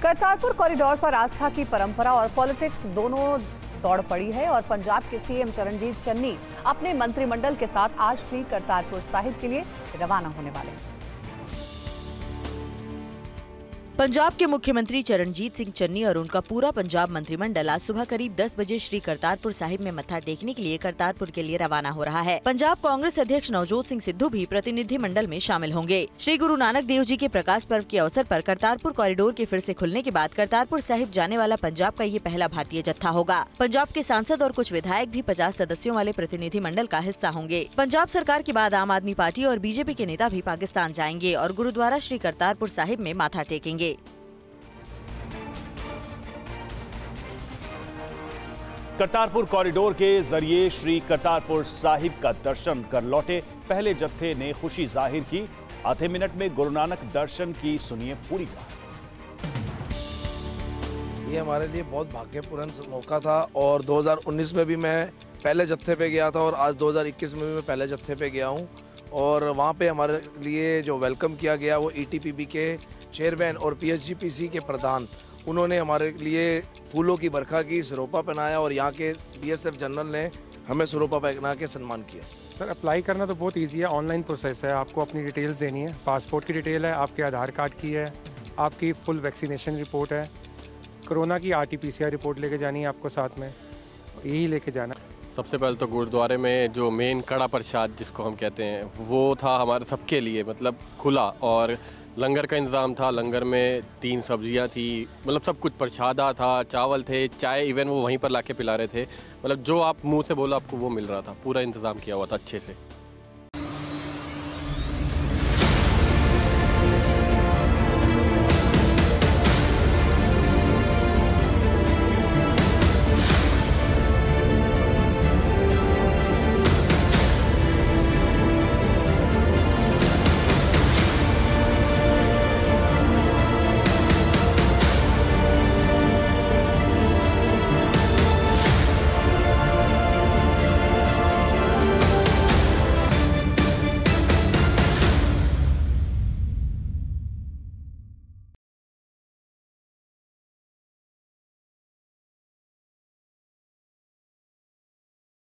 Kartarpur corridor पर आस्था की परंपरा और पॉलिटिक्स दोनों दौड़ पड़ी है और पंजाब के सीएम चरणजीत चन्नी अपने मंत्रिमंडल के साथ आज श्री करतारपुर साहिब के लिए रवाना होने वाले हैं। पंजाब के मुख्यमंत्री चरणजीत सिंह चन्नी और उनका पूरा पंजाब मंत्रिमंडल आज सुबह करीब 10 बजे श्री करतारपुर साहिब में मत्था टेकने के लिए करतारपुर के लिए रवाना हो रहा है। पंजाब कांग्रेस अध्यक्ष नवजोत सिंह सिद्धू भी प्रतिनिधि मंडल में शामिल होंगे। श्री गुरु नानक देव जी के प्रकाश पर्व के अवसर पर करतारपुर कॉरिडोर के फिर से खुलने के बाद करतारपुर साहिब जाने वाला पंजाब का ये पहला भारतीय जत्था होगा। पंजाब के सांसद और कुछ विधायक भी 50 सदस्यों वाले प्रतिनिधि मंडल का हिस्सा होंगे। पंजाब सरकार के बाद आम आदमी पार्टी और बीजेपी के नेता भी पाकिस्तान जाएंगे और गुरुद्वारा श्री करतारपुर साहिब में माथा टेकेंगे। करतारपुर कॉरिडोर के जरिए श्री करतारपुर साहिब का दर्शन कर लौटे पहले जत्थे ने खुशी जाहिर की। आधे मिनट में गुरु नानक दर्शन की सुनिए पूरी कहानी। ये हमारे लिए बहुत भाग्यपूर्ण मौका था और 2019 में भी मैं पहले जत्थे पे गया था और आज 2021 में भी मैं पहले जत्थे पे गया हूँ और वहाँ पे हमारे लिए जो वेलकम किया गया वो ईटीपीबी के चेयरमैन और पीएचजीपीसी के प्रधान, उन्होंने हमारे लिए फूलों की बरखा की, सिरोपा पहनाया और यहाँ के बीएसएफ जनरल ने हमें सिरोपा पहना के सम्मान किया। सर अप्लाई करना तो बहुत इजी है, ऑनलाइन प्रोसेस है। आपको अपनी डिटेल्स देनी है, पासपोर्ट की डिटेल है, आपके आधार कार्ड की है, आपकी फुल वैक्सीनेशन रिपोर्ट है, कोरोना की RT-PCR रिपोर्ट लेके जानी है आपको, साथ में यही लेके जाना। सबसे पहले तो गुरुद्वारे में जो मेन कड़ा प्रसाद जिसको हम कहते हैं वो था हमारे सबके लिए, मतलब खुला, और लंगर का इंतज़ाम था। लंगर में 3 सब्जियां थी, मतलब सब कुछ, प्रसादा था, चावल थे, चाय इवन वो वहीं पर लाके पिला रहे थे। मतलब जो आप मुंह से बोला आपको वो मिल रहा था। पूरा इंतज़ाम किया हुआ था अच्छे से।